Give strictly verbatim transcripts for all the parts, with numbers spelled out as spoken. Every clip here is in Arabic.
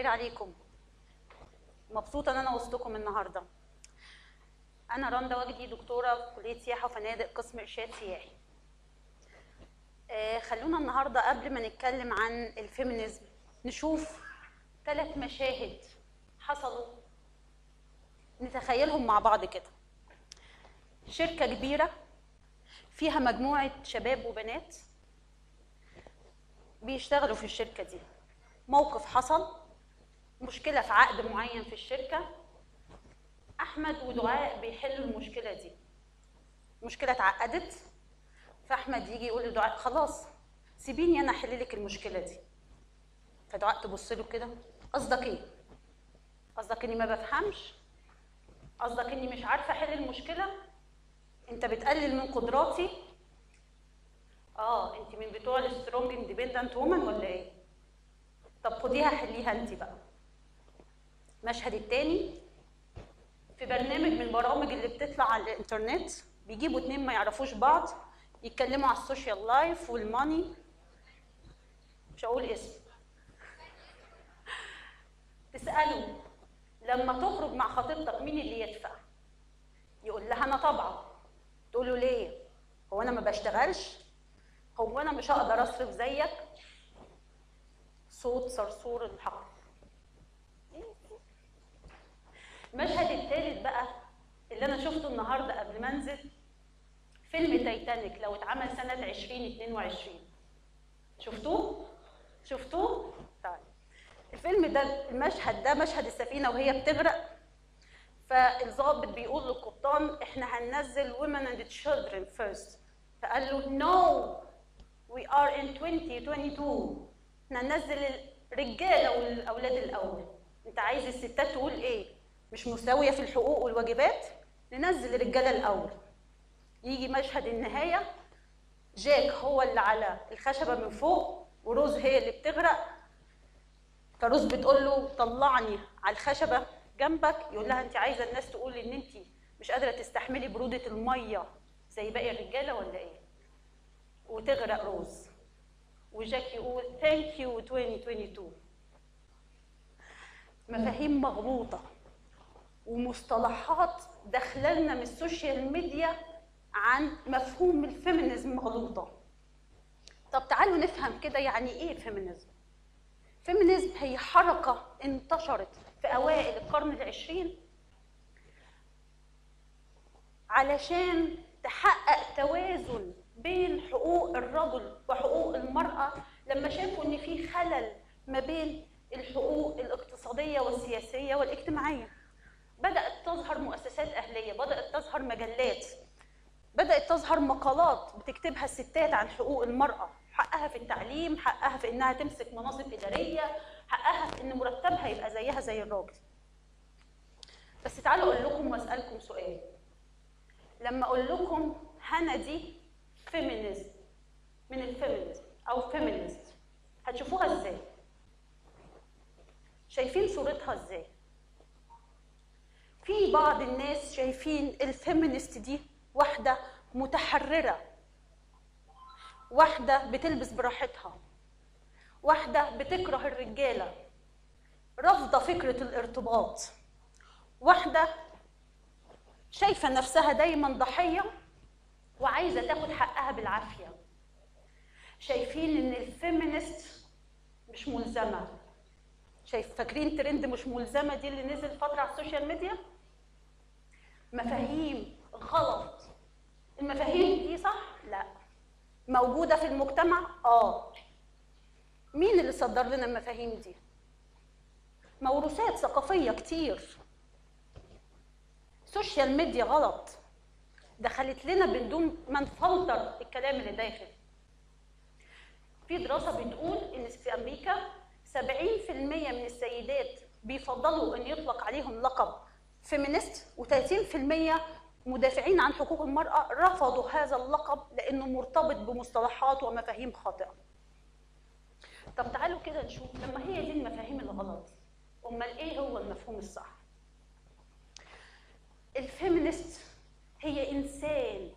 عليكم. مبسوطه ان انا وسطكم النهارده. انا رندا وجدي، دكتوره في كليه سياحه وفنادق، قسم ارشاد سياحي. آه خلونا النهارده قبل ما نتكلم عن الفيمينيزم نشوف ثلاث مشاهد حصلوا نتخيلهم مع بعض كده. شركه كبيره فيها مجموعه شباب وبنات بيشتغلوا في الشركه دي. موقف حصل، مشكله في عقد معين في الشركه، احمد ودعاء بيحلوا المشكله دي. مشكله اتعقدت، فاحمد يجي يقول لدعاء خلاص سيبيني انا احل لك المشكله دي. فدعاء تبص له كده، قصدك ايه؟ قصدك اني ما بفهمش؟ قصدك اني مش عارفه احل المشكله؟ انت بتقلل من قدراتي؟ اه انت من بتوع السترونج اندبندنت وومن ولا ايه؟ طب خديها حليها انت بقى. المشهد التاني في برنامج من البرامج اللي بتطلع على الانترنت، بيجيبوا اتنين ما يعرفوش بعض يتكلموا على السوشيال لايف والماني، مش هقول اسم. تسأله لما تخرج مع خطيبتك مين اللي يدفع؟ يقول لها انا طبعا. تقول له ليه؟ هو انا ما بشتغلش؟ هو انا مش هقدر اصرف زيك؟ صوت صرصور الحقل. المشهد الثالث بقى اللي انا شفته النهارده قبل ما انزل، فيلم تايتانيك لو اتعمل سنه عشرين اتنين وعشرين. شفتوه؟ شفتوه؟ طيب الفيلم ده، المشهد ده مشهد السفينه وهي بتغرق، فالضابط بيقول للقبطان احنا هننزل women and children first، فقال له no we are in twenty twenty-two، احنا هننزل الرجاله والاولاد الاول. انت عايز الستات تقول ايه؟ مش مساويه في الحقوق والواجبات؟ ننزل الرجاله الاول. يجي مشهد النهايه، جاك هو اللي على الخشبه من فوق وروز هي اللي بتغرق، فروز بتقول له طلعني على الخشبه جنبك. يقول لها انت عايزه الناس تقول ان انت مش قادره تستحملي بروده الميه زي باقي الرجاله ولا ايه؟ وتغرق روز، وجاك يقول ثانك يو twenty twenty-two. مفاهيم مغلوطه ومصطلحات داخلالنا من السوشيال ميديا عن مفهوم الفيمينيزم مغلوطه. طب تعالوا نفهم كده يعني ايه فيمينيزم. فيمينيزم هي حركه انتشرت في اوائل القرن العشرين علشان تحقق توازن بين حقوق الرجل وحقوق المراه، لما شافوا ان في خلل ما بين الحقوق الاقتصاديه والسياسيه والاجتماعيه. بدأت تظهر مؤسسات أهلية، بدأت تظهر مجلات، بدأت تظهر مقالات بتكتبها الستات عن حقوق المرأة، حقها في التعليم، حقها في إنها تمسك مناصب إدارية، حقها في إن مرتبها يبقى زيها زي الراجل. بس تعالوا أقول لكم وأسألكم سؤال. لما أقول لكم هنا دي فيمينيزم من الفيمينيزم أو فيمينيست، هتشوفوها إزاي؟ شايفين صورتها إزاي؟ في بعض الناس شايفين الفيمينست دي واحدة متحررة، واحدة بتلبس براحتها، واحدة بتكره الرجالة، رافضة فكرة الارتباط، واحدة شايفة نفسها دايما ضحية وعايزة تاخد حقها بالعافية. شايفين ان الفيمينست مش ملزمة. شايف فاكرين ترند مش ملزمة دي اللي نزل فترة على السوشيال ميديا؟ مفاهيم غلط. المفاهيم دي صح؟ لا. موجودة في المجتمع؟ اه. مين اللي صدر لنا المفاهيم دي؟ موروثات ثقافية كتير. سوشيال ميديا غلط، دخلت لنا بدون ما نفلتر الكلام اللي داخل. في دراسة بتقول ان في امريكا سبعين في المية من السيدات بيفضلوا ان يطلق عليهم لقب فيمينست، وثلاثين في المية مدافعين عن حقوق المرأة رفضوا هذا اللقب لأنه مرتبط بمصطلحات ومفاهيم خاطئة. طب تعالوا كده نشوف، لما هي دي المفاهيم الغلط، أمال إيه هو المفهوم الصح؟ الفيمينست هي إنسان،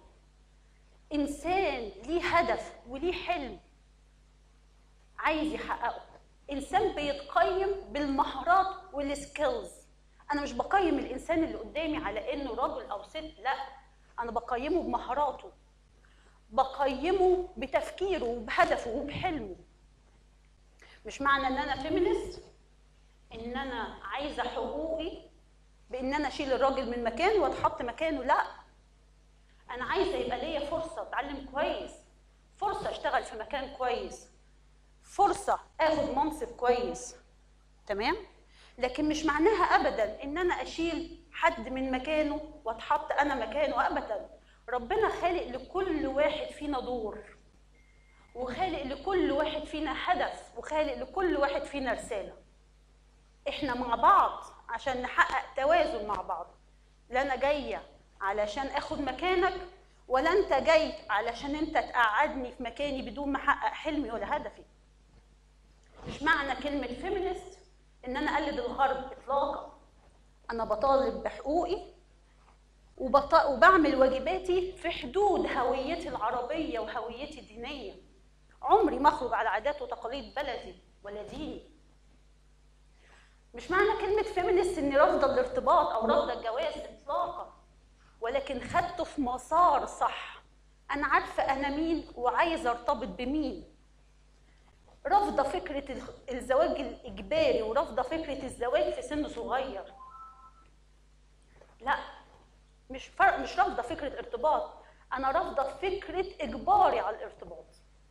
إنسان ليه هدف وليه حلم عايز يحققه. انسان بيتقيم بالمهارات والسكيلز. انا مش بقيم الانسان اللي قدامي على انه راجل او ست، لا، انا بقيمه بمهاراته، بقيمه بتفكيره وبهدفه وبحلمه. مش معنى ان انا فيمينست ان انا عايزه حقوقي بان انا اشيل الراجل من مكانه واتحط مكانه، لا، انا عايزه يبقى ليا فرصه اتعلم كويس، فرصه اشتغل في مكان كويس، فرصه اخد منصب كويس، تمام؟ لكن مش معناها ابدا ان انا اشيل حد من مكانه واتحط انا مكانه، ابدا. ربنا خالق لكل واحد فينا دور، وخالق لكل واحد فينا هدف، وخالق لكل واحد فينا رساله. احنا مع بعض عشان نحقق توازن مع بعض. لا انا جايه علشان اخد مكانك، ولا انت جاي علشان انت تقعدني في مكاني بدون ما احقق حلمي ولا هدفي. مش معنى كلمه فيمينست ان انا اقلد الغرب اطلاقا. انا بطالب بحقوقي وبط... وبعمل واجباتي في حدود هويتي العربيه وهويتي الدينيه. عمري ما اخرج على عادات وتقاليد بلدي ولا ديني. مش معنى كلمه فيمينست اني رافضه الارتباط او رافضه الجواز اطلاقا، ولكن خدته في مسار صح. انا عارفه انا مين وعايزه ارتبط بمين. رافضه فكره الزواج الاجباري ورافضه فكره الزواج في سن صغير. لا، مش فرق، مش رافضه فكره ارتباط، انا رافضه فكره اجباري على الارتباط.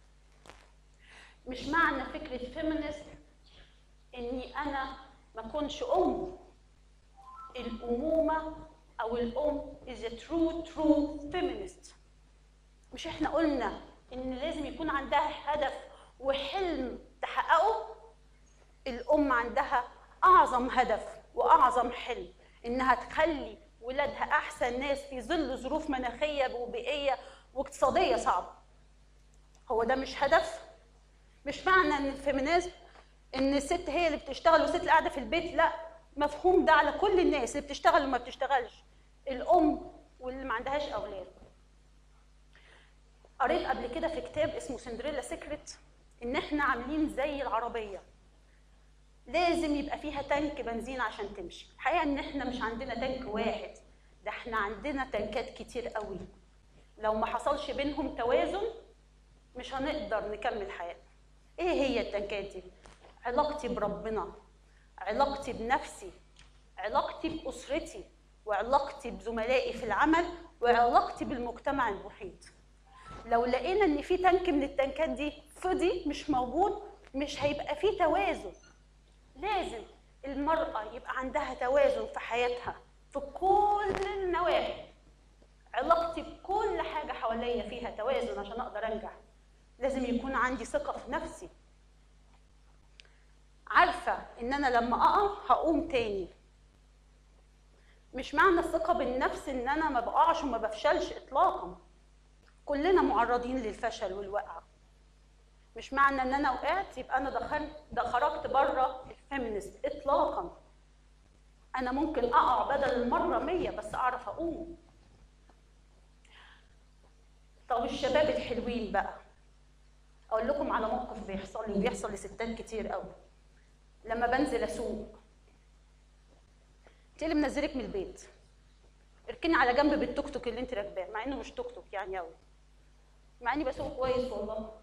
مش معنى فكره فيمينست اني انا ما اكونش ام. الامومه او الام is a true true feminist. مش احنا قلنا ان لازم يكون عندها هدف وحلم تحققه؟ الام عندها اعظم هدف واعظم حلم، انها تخلي ولادها احسن ناس في ظل ظروف مناخيه وبيئيه واقتصاديه صعبه. هو ده مش هدف؟ مش معنى ان الفيمينيزم ان الست هي اللي بتشتغل والست اللي قاعده في البيت، لا، مفهوم ده على كل الناس اللي بتشتغل وما بتشتغلش، الام واللي ما عندهاش اولاد. قريت قبل كده في كتاب اسمه سندريلا سيكريت ان احنا عاملين زي العربيه، لازم يبقى فيها تانك بنزين عشان تمشي. الحقيقه ان احنا مش عندنا تانك واحد، ده احنا عندنا تانكات كتير قوي. لو ما حصلش بينهم توازن مش هنقدر نكمل حياتنا. ايه هي التانكات دي؟ علاقتي بربنا، علاقتي بنفسي، علاقتي باسرتي، وعلاقتي بزملائي في العمل، وعلاقتي بالمجتمع المحيط. لو لقينا ان في تانك من التانكات دي فضي مش موجود، مش هيبقى في توازن. لازم المرأة يبقى عندها توازن في حياتها في كل النواحي. علاقتي بكل حاجة حواليا فيها توازن عشان اقدر انجح. لازم يكون عندي ثقة في نفسي، عارفة ان انا لما اقع هقوم تاني. مش معنى الثقة بالنفس ان انا ما بقعش وما بفشلش اطلاقا، كلنا معرضين للفشل والوقعة. مش معنى ان انا وقعت يبقى انا دخلت ده خرجت بره الفيمينست اطلاقا. انا ممكن اقع بدل المرة مية بس اعرف اقوم. طب الشباب الحلوين بقى، اقول لكم على موقف بيحصل لي وبيحصل لستات كتير قوي. لما بنزل اسوق، انت اللي منزلك من البيت، اركني على جنب بالتوك توك اللي انت راكباه، مع انه مش توك توك يعني قوي، مع اني بسوق كويس والله.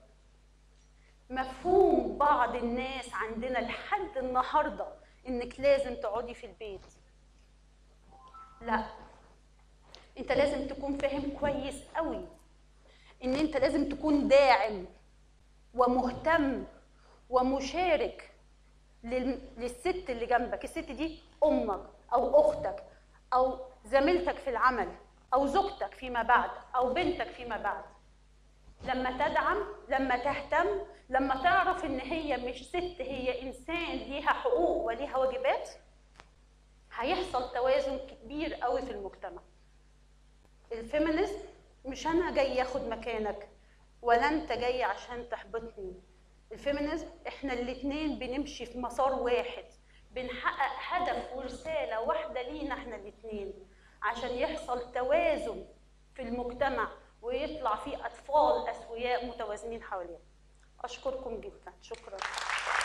مفهوم بعض الناس عندنا لحد النهارده انك لازم تقعدي في البيت. لا، انت لازم تكون فاهم كويس قوي ان انت لازم تكون داعم ومهتم ومشارك للست اللي جنبك. الست دي امك او اختك او زميلتك في العمل او زوجتك فيما بعد او بنتك فيما بعد. لما تدعم، لما تهتم، لما تعرف ان هي مش ست، هي انسان ليها حقوق وليها واجبات، هيحصل توازن كبير قوي في المجتمع. الفيمينيزم مش انا جاي اخد مكانك ولا انت جاي عشان تحبطني. الفيمينيزم احنا الاثنين بنمشي في مسار واحد، بنحقق هدف ورساله واحده لينا احنا الاثنين، عشان يحصل توازن في المجتمع ويطلع فيه اطفال اسوياء متوازنين حوالينا. اشكركم جدا، شكرا.